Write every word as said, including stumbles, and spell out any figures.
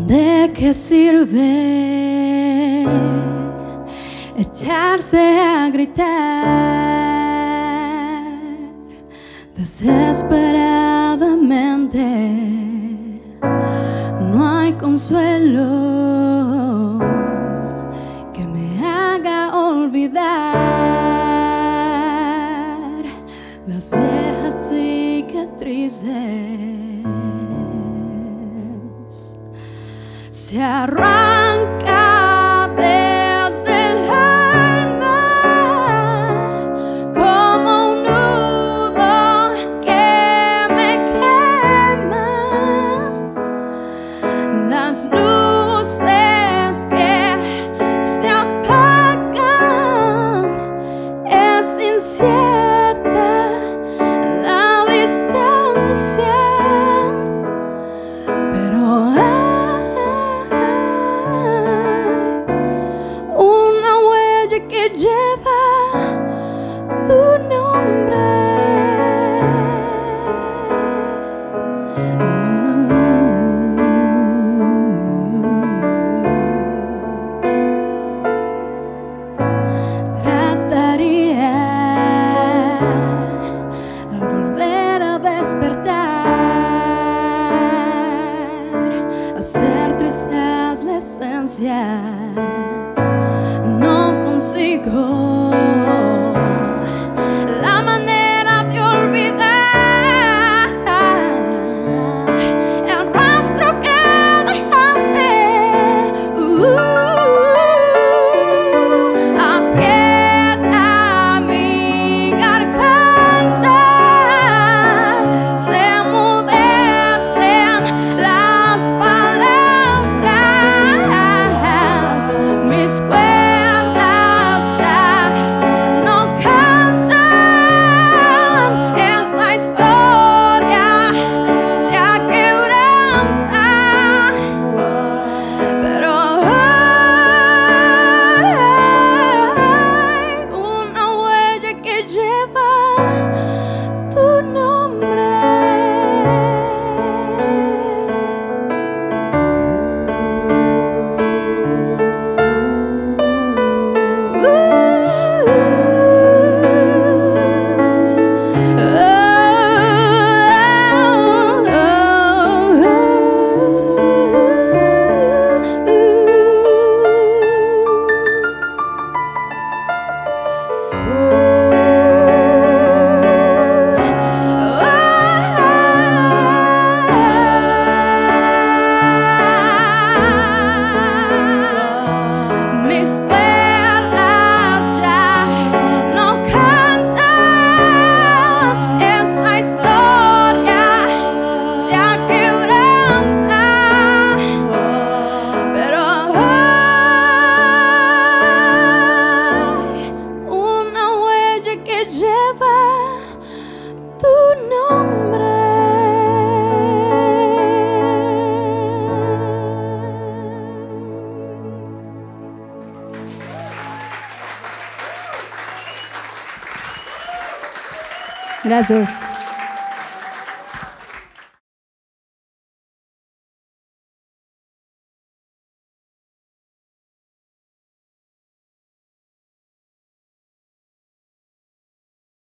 ¿De qué sirve echarse a gritar desesperadamente? No hay consuelo que me haga olvidar las viejas cicatrices. Se arranca desde el alma como un nudo que me quema. Las luces que se apagan, es incierta la distancia, pero que lleva tu nombre. Trataría de volver a despertar, hacer trizas la esencia. La manera de olvidar el rastro que dejaste. uh, Aprieta mi garganta, se enmudecen las palabras, mis cuerdas no cantan, esta historia se aquebranta, pero hay una huella que lleva tu nombre. Mis cuerdas ya no cantan, esta historia se aquebranta, pero hay una huella que lleva tu nombre. Gracias.